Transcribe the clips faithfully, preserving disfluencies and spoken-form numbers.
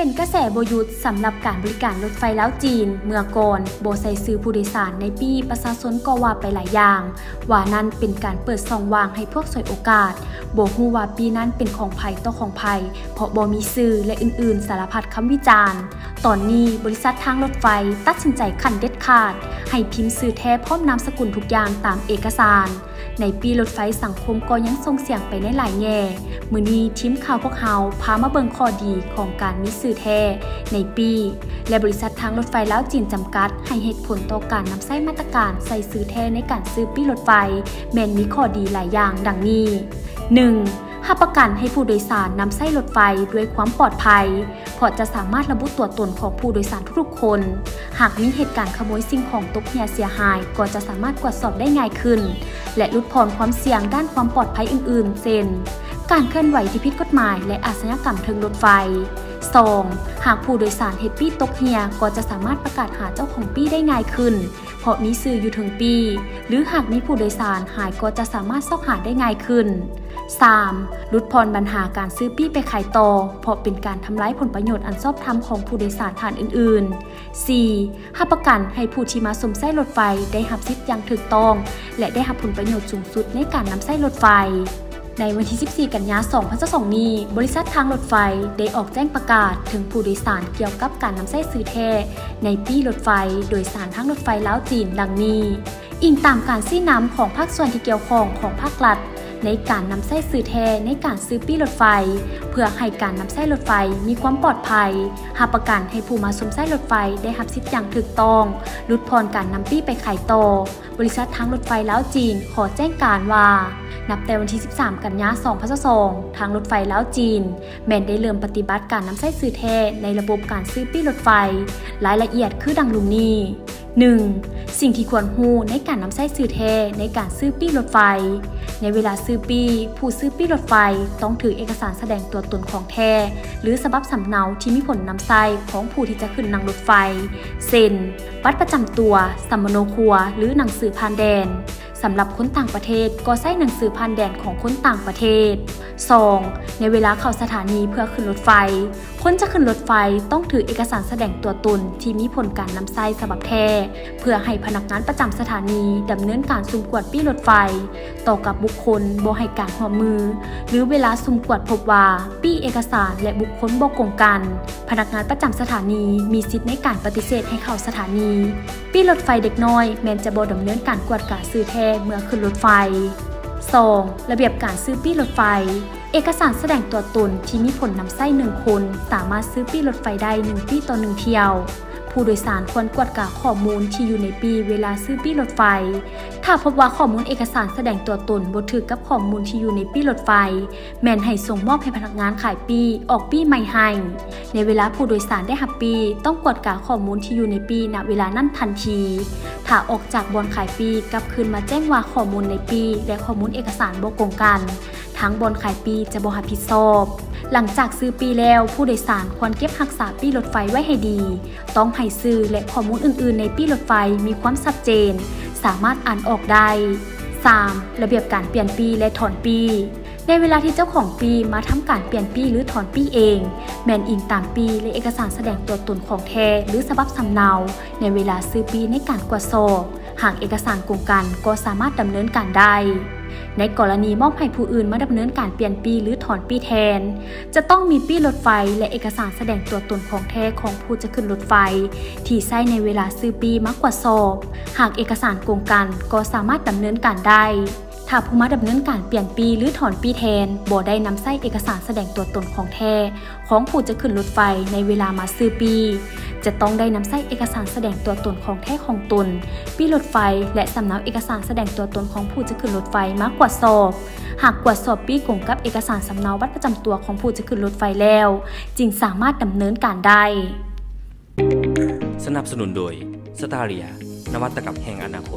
เป็นกระแสบ่หยุดสำหรับการบริการรถไฟลาวจีนเมื่อก่อนบ่ใส่ซื้อผู้โดยสารในปีประชาชนก็ว่าไปหลายอย่างว่านั้นเป็นการเปิดช่องว่างให้พวกฉวยโอกาสบ่ฮู้ว่าปีนั้นเป็นของไผต่อของไผเพราะบ่มีสื่อและอื่นๆสารพัดคำวิจารณ์ตอนนี้บริษัททางรถไฟตัดสินใจขั้นเด็ดขาดให้พิมพ์สื่อแท้พร้อมนามสกุลทุกอย่างตามเอกสารในปีรถไฟสังคมก็ยังส่งเสียงไปในหลายแง่มื้อนี้ทีมข่าวพวกเฮาพามาเบิ่งข้อดีของการมีสื่อแท้ในปีและบริษัททางรถไฟลาวจีนจำกัดให้เหตุผลต่อการนำใช้มาตรการใส่สื่อแท้ในการซื้อปีรถไฟแม้นมีข้อดีหลายอย่างดังนี้ หนึ่งรับประกันให้ผู้โดยสารนำใช้รถไฟด้วยความปลอดภัยเพราะจะสามารถระบุตัวตนของผู้โดยสารทุกๆคนหากมีเหตุการณ์ขโมยสิ่งของตกเหี่ยเสียหายก็จะสามารถตรวจสอบได้ง่ายขึ้นและลดผ่อนความเสี่ยงด้านความปลอดภัยอื่นๆเช่นการเคลื่อนไหวที่ผิดกฎหมายและอาชญากรรมทางรถไฟ สอง หากผู้โดยสารเฮ็ดปี้ตกเหี่ยก็จะสามารถประกาศหาเจ้าของปี้ได้ง่ายขึ้นเพราะมีสื่ออยู่ถึงปีหรือหากมีผู้โดยสารหายก็จะสามารถซอกหาได้ง่ายขึ้น สาม ลดผ่อนปัญหาการซื้อปี้ไปขายต่อเพราะเป็นการทำลายผลประโยชน์อันชอบธรรมของผู้โดยสารท่านอื่นๆ สี่ รับประกันให้ผู้ที่มาสมใช้รถไฟได้รับสิทธิ์อย่างถูกต้องและได้รับผลประโยชน์สูงสุดในการนำใช้รถไฟในวันที่ สิบสี่ กันยายน สองพันยี่สิบสอง นี้บริษัททางรถไฟได้ออกแจ้งประกาศถึงผู้โดยสารเกี่ยวกับการนำใช้สื่อแท้ในปีรถไฟโดยสารทางรถไฟลาวจีนดังนี้อิงตามการชี้นำของภาคส่วนที่เกี่ยวข้องของภาครัฐในการนำใช้สื่อแท้ในการซื้อปี้รถไฟเพื่อให้การนำใช้รถไฟมีความปลอดภัยรับประกันให้ผู้มาสมใช้รถไฟได้รับสิทธิ์อย่างถูกต้องลดผ่อนการนำปี้ไปขายต่อบริษัททางรถไฟลาวจีนขอแจ้งการว่านับแต่วันที่ สิบสาม กันยายน สองพันยี่สิบสอง ทางรถไฟลาวจีนแม้นได้เริ่มปฏิบัติการนำใช้สื่อแท้ในระบบการซื้อปี้รถไฟรายละเอียดคือดังลุ่มนี้ หนึ่ง สิ่งที่ควรรู้ในการนำใช้สื่อแท้ในการซื้อปี้รถไฟในเวลาซื้อปี้ผู้ซื้อปี้รถไฟต้องถือเอกสารแสดงตัวตนของแท้หรือฉบับสำเนาที่มีผลนำใช้ของผู้ที่จะขึ้นนั่งรถไฟเช่นบัตรประจำตัวสัมมโนครัวหรือหนังสือผ่านแดนสำหรับคนต่างประเทศก็ใช้หนังสือผ่านแดนของคนต่างประเทศ สอง ในเวลาเข้าสถานีเพื่อขึ้นรถไฟคนจะขึ้นรถไฟต้องถือเอกสารแสดงตัวตนที่มีผลการนำใช้ฉบับแท้เพื่อให้พนักงานประจำสถานีดำเนินการสุ่มกวดปี้รถไฟต่อกับบุคคลบ่ให้การร่วมมือหรือเวลาสุ่มกวดพบว่าปี้เอกสารและบุคคลบ่ตรงกันพนักงานประจำสถานีมีสิทธิ์ในการปฏิเสธให้เข้าสถานีปี้รถไฟเด็กน้อยแม้นจะบ่ดำเนินการกวดกาซื้อแท้เมื่อขึ้นรถไฟ สอง ระเบียบการซื้อปี้รถไฟเอกสารแสดงตัวตนที่มีผลนำใช้หนึ่งคนสามารถซื้อปี้รถไฟได้หนึ่งปี้ต่อหนึ่งเที่ยวผู้โดยสารควรกวดกาข้อมูลที่อยู่ในปีเวลาซื้อปี้รถไฟถ้าพบว่าข้อมูลเอกสารแสดงตัวตนบ่ถูกกับข้อมูลที่อยู่ในปี้รถไฟแม่นให้ส่งมอบให้พนักงานขายปี้ออกปี้ใหม่ให้ในเวลาผู้โดยสารได้รับปี้ต้องกวดกาข้อมูลที่อยู่ในปี้ณเวลานั้นทันทีถ้าออกจากบ่อนขายปี้กลับคืนมาแจ้งว่าข้อมูลในปี้และข้อมูลเอกสารบ่ตรงกันทั้งบ่อนขายปี้จะบ่รับผิดชอบหลังจากซื้อปี้แล้วผู้โดยสารควรเก็บรักษาปี้รถไฟไว้ให้ดีต้องให้สื่อและข้อมูลอื่นๆในปี้รถไฟมีความชัดเจนสามารถอ่านออกได้ สาม ระเบียบการเปลี่ยนปี้และถอนปี้ในเวลาที่เจ้าของปี้มาทำการเปลี่ยนปี้หรือถอนปี้เองแม้นอิงตามปี้และเอกสารแสดงตัวตนของแท้หรือฉบับสำเนาในเวลาซื้อปี้ในการกวดสอบหากเอกสารตรงกันก็สามารถดำเนินการได้ในกรณีมอบให้ผู้อื่นมาดำเนินการเปลี่ยนปี้หรือถอนปี้แทนจะต้องมีปี้รถไฟและเอกสารแสดงตัวตนของแท้ของผู้จะขึ้นรถไฟที่ใช้ในเวลาซื้อปี้มากกว่าสอบหากเอกสารตรงกันก็สามารถดำเนินการได้ถ้าผู้มาดำเนินการเปลี่ยนปี้หรือถอนปี้แทนบ่ได้นำใช้เอกสารแสดงตัวตนของแท้ของผู้จะขึ้นรถไฟในเวลามาซื้อปี้จะต้องได้นำใช้เอกสารแสดงตัวตนของแท้ของตนปี้รถไฟและสำเนาเอกสารแสดงตัวตนของผู้จะขึ้นรถไฟมากกว่าสอบหากกวดสอบปี้กงกับเอกสารสำเนาบัตรประจำตัวของผู้จะขึ้นรถไฟแล้วจึงสามารถดำเนินการได้สนับสนุนโดยสตาเรียนวัตกรรมแห่งอนาคต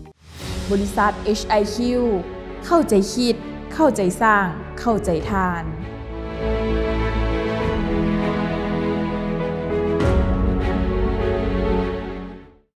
บริษัท เอช ไอ คิว เข้าใจคิดเข้าใจสร้างเข้าใจทาน